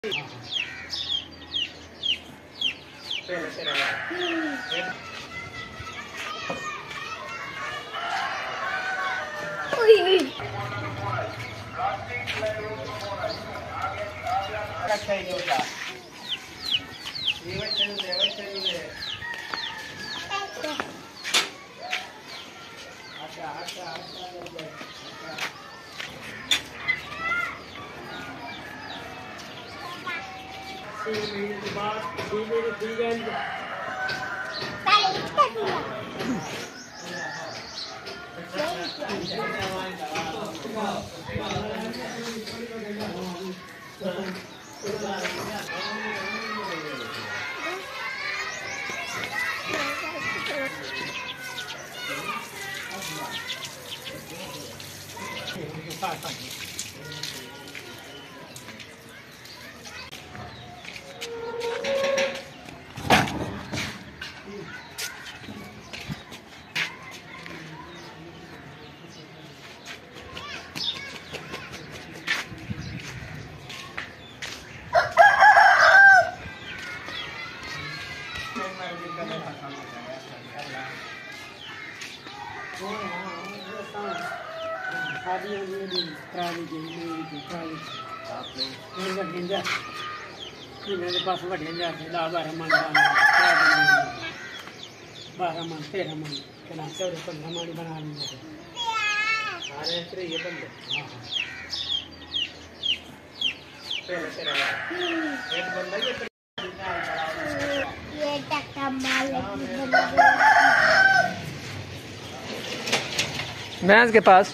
मेरे पास बढ़िया जाते 10-12 मन 12 मन 13 मन कहना 14-15 मन बना लेंगे सारे ये बंद। एक बंदा ये टक्का माल भैंस के पास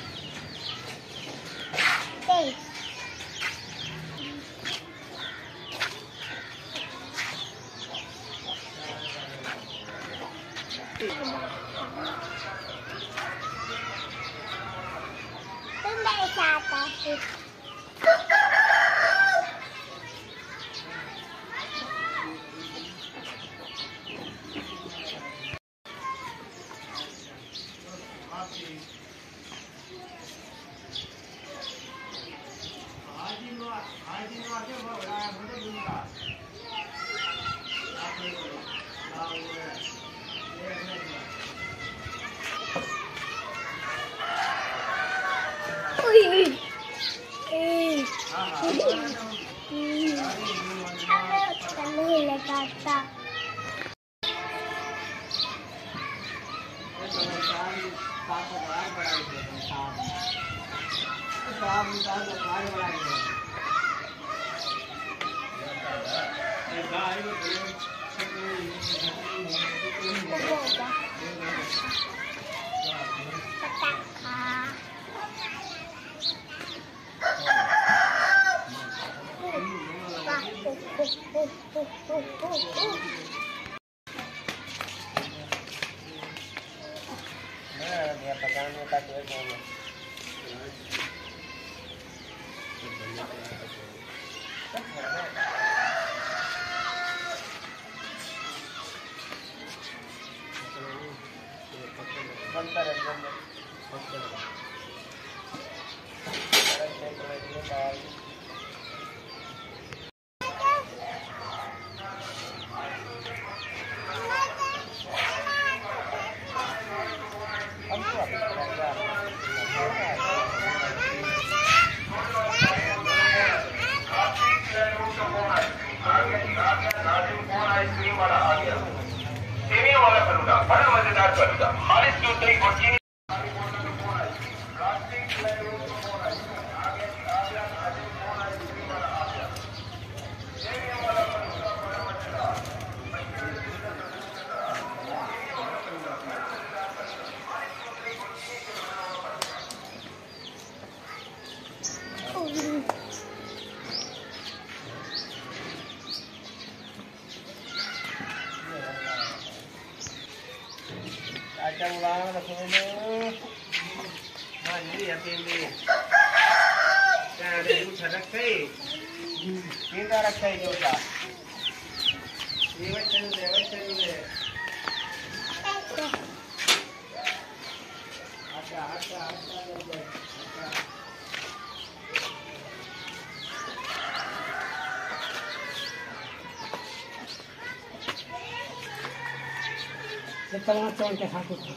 ये तवा चौड़ के खा को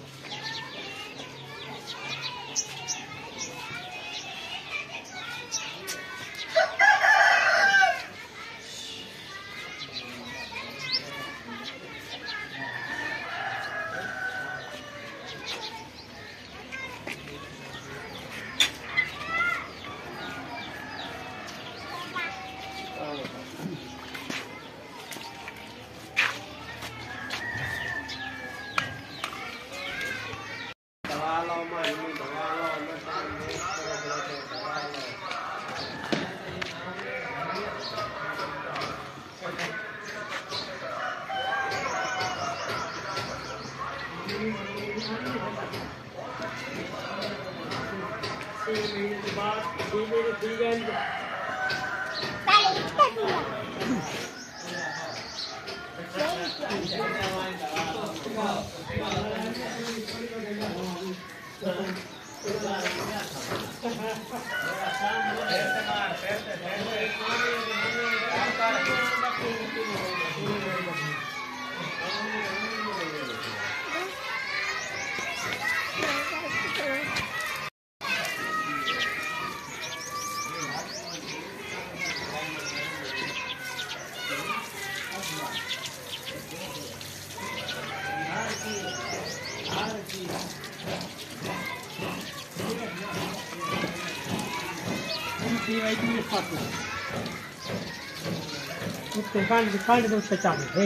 कांड दो चाल है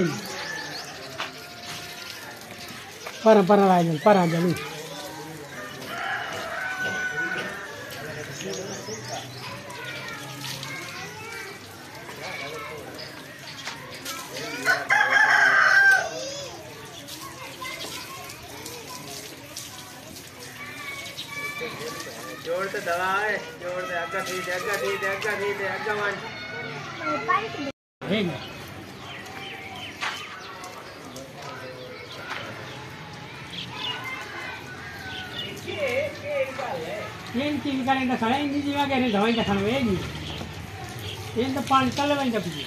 पर राजन पर जनी जोड़ से दवा है जोड़ से अग्गा ठीक है अग्गा ठीक है अग्गा ठीक है अग्गा मान ये चीज का नहीं खाना इन चीज में कहने दवाई का खाना है नहीं ये तो पानी चल रहा है जब भी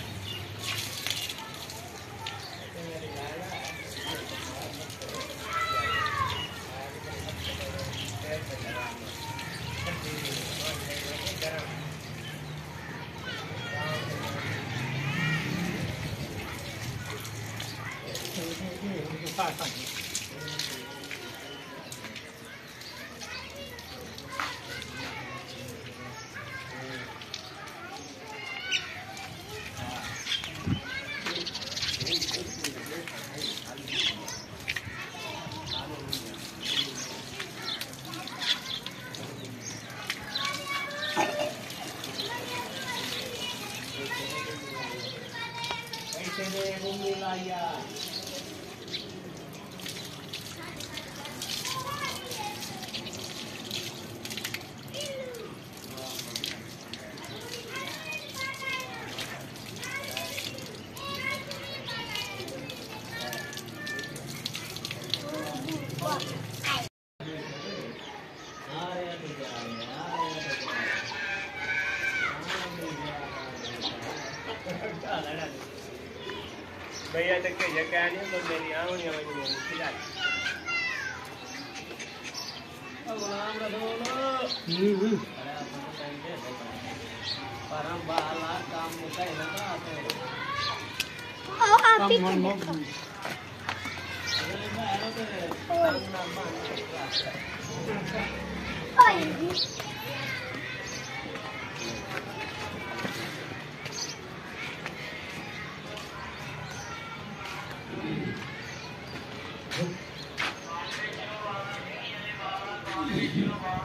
भैया तक के जगह नहीं तो मेरी आऊं नहीं आऊं नहीं अब नाम रखो परम बाला काम मुकाई लगा आते Thank you.